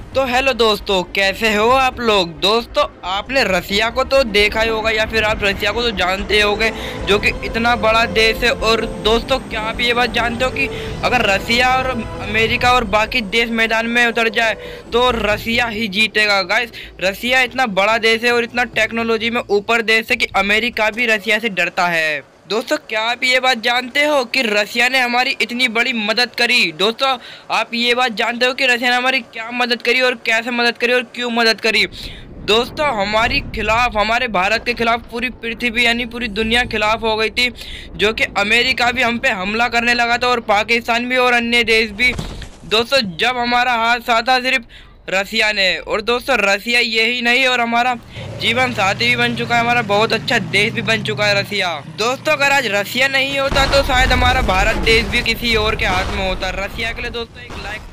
तो हेलो दोस्तों, कैसे हो आप लोग। दोस्तों, आपने रसिया को तो देखा ही होगा या फिर आप रसिया को तो जानते होगे, जो कि इतना बड़ा देश है। और दोस्तों, क्या आप ये बात जानते हो कि अगर रसिया और अमेरिका और बाकी देश मैदान में उतर जाए तो रसिया ही जीतेगा। गाइस, रसिया इतना बड़ा देश है और इतना टेक्नोलॉजी में ऊपर देश है कि अमेरिका भी रसिया से डरता है। दोस्तों, क्या आप ये बात जानते हो कि रसिया ने हमारी इतनी बड़ी मदद करी। दोस्तों, आप ये बात जानते हो कि रसिया ने हमारी क्या मदद करी और कैसे मदद करी और क्यों मदद करी। दोस्तों, हमारी खिलाफ, हमारे भारत के खिलाफ पूरी पृथ्वी यानी पूरी दुनिया खिलाफ हो गई थी, जो कि अमेरिका भी हम पे हमला करने लगा था और पाकिस्तान भी और अन्य देश भी। दोस्तों, जब हमारा हाथ साथ था सिर्फ रसिया ने। और दोस्तों, रसिया यही नहीं और हमारा जीवन साथी भी बन चुका है, हमारा बहुत अच्छा देश भी बन चुका है रसिया। दोस्तों, अगर आज रसिया नहीं होता तो शायद हमारा भारत देश भी किसी और के हाथ में होता। रसिया के लिए दोस्तों एक लाइक